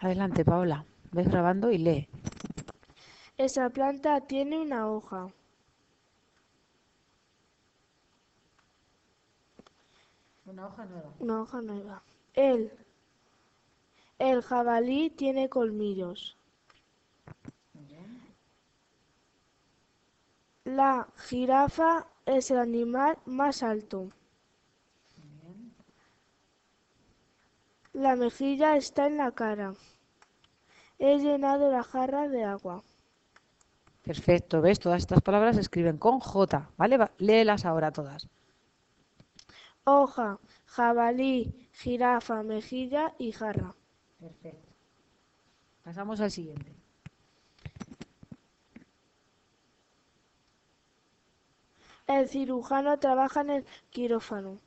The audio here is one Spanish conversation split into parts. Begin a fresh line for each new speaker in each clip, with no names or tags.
Adelante, Paola. Ves grabando y lee.
Esa planta tiene una hoja.
Una hoja nueva.
Una hoja nueva. El jabalí tiene colmillos.
Muy bien.
La jirafa es el animal más alto.
Muy bien.
La mejilla está en la cara. He llenado la jarra de agua.
Perfecto. ¿Ves? Todas estas palabras se escriben con J, ¿vale? Léelas ahora todas.
Hoja, jabalí, jirafa, mejilla y jarra.
Perfecto. Pasamos al siguiente.
El cirujano trabaja en el quirófano.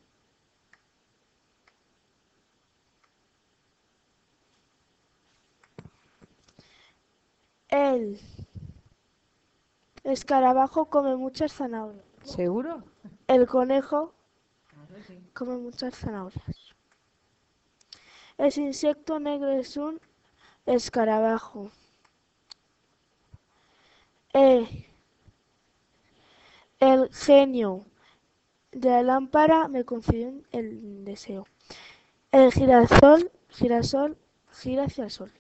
El escarabajo come muchas zanahorias.
¿Seguro?
El conejo
Claro, sí.
come muchas zanahorias. Ese insecto negro es un escarabajo. El genio de la lámpara me concedió el deseo. El girasol gira hacia el sol.